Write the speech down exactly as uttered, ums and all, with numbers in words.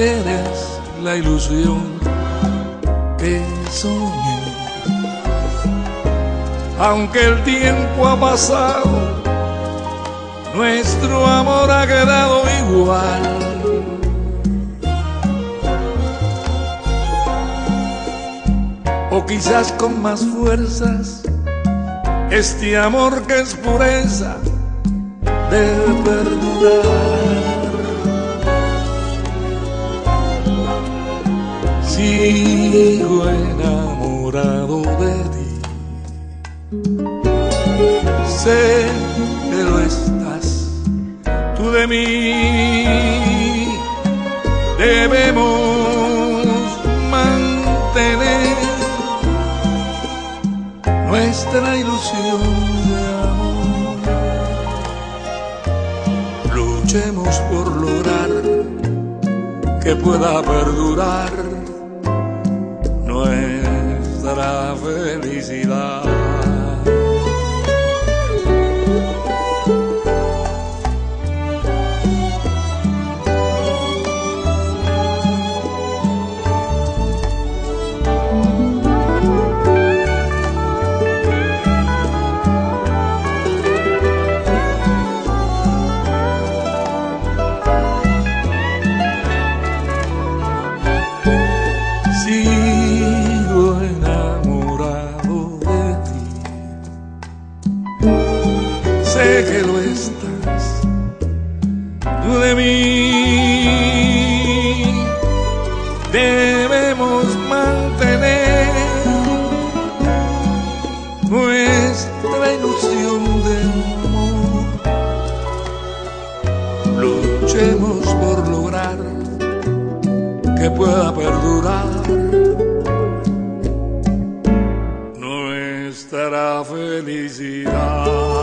eres la ilusión que soñé. Aunque el tiempo ha pasado, nuestro amor ha quedado igual. O quizás con más fuerzas, este amor que es pureza debe perdurar. Sigo enamorado de ti, sé que lo estás tú de mí. Debemos mantener nuestra ilusión de amor. Luchemos por lograr que pueda perdurar nuestra felicidad. Sigo enamorado de ti, sé que lo estás tú de mí. Debemos mantener nuestra ilusión de amor. Luchemos por lograr que pueda perdurar nuestra felicidad.